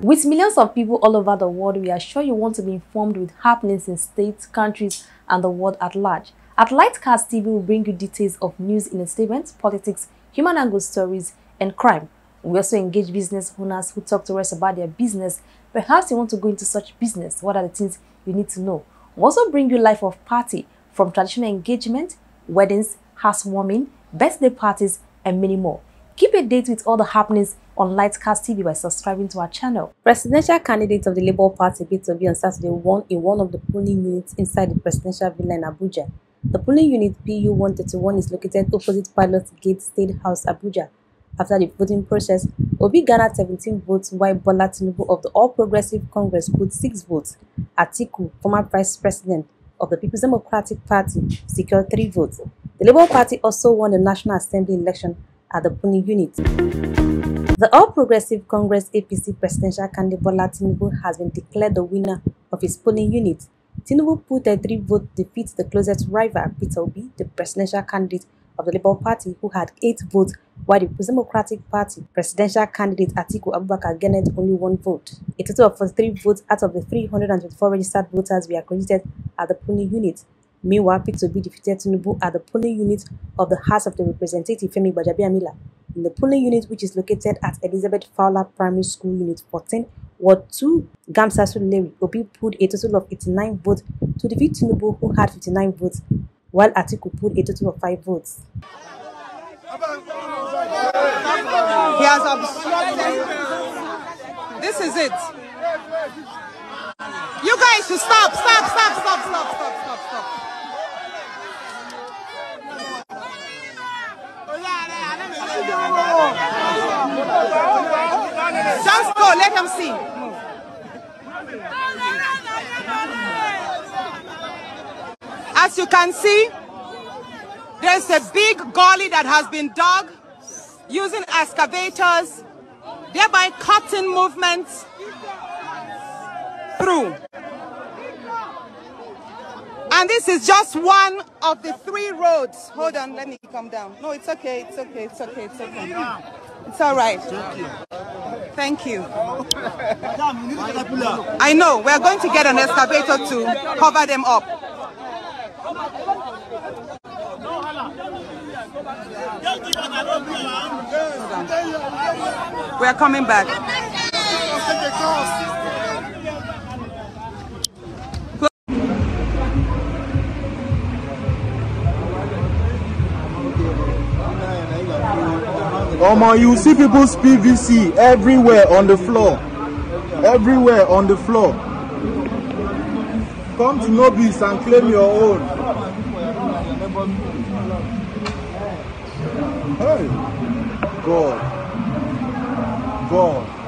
With millions of people all over the world, we are sure you want to be informed with happenings in states, countries, and the world at large. At LightCast TV, will bring you details of news in statements, politics, human angle stories, and crime. We also engage business owners who talk to us about their business. Perhaps you want to go into such business. What are the things you need to know? We also bring you life of party, from traditional engagement, weddings, housewarming, birthday parties, and many more. Keep a date with all the happenings on LightCast TV by subscribing to our channel. Presidential candidate of the Labour Party, P2B, on Saturday won in one of the polling units inside the presidential villa in Abuja. The polling unit PU-131 is located opposite Pilot Gate State House, Abuja. After the voting process, Obi garnered 17 votes, while Bola Tinubu of the All Progressive Congress put 6 votes. Atiku, former vice president of the People's Democratic Party, secured 3 votes. The Labour Party also won the National Assembly election at the polling unit. The All Progressive Congress APC presidential candidate Bola Tinubu has been declared the winner of his polling unit. Tinubu put a 3 vote defeat the closest rival, P2B, the presidential candidate of the Labour Party, who had 8 votes, while the Democratic Party presidential candidate Atiku garnered only 1 vote. A total of 43 votes out of the 324 registered voters were accredited at the polling unit. Meanwhile, P2B defeated Tinubu at the polling unit of the House of the Representative Femi Gbajabiamila. In the polling unit, which is located at Elizabeth Fowler Primary School, Unit 14, Ward 2, Gamsa Leri, Obi put a total of 89 votes to defeat Tinubu, who had 59 votes, while Atiku put a total of 5 votes. He has obstructed. This is it. You guys should stop. Just go, let them see. As you can see, there's a big gully that has been dug using excavators, thereby cutting movements through. And this is just one of the 3 roads. Hold on, let me come down. No, it's okay. It's all right. Thank you. I know, we're going to get an excavator to cover them up. We're coming back. You see people's PVC everywhere on the floor. Everywhere on the floor. Come to Nobis and claim your own. Hey, God.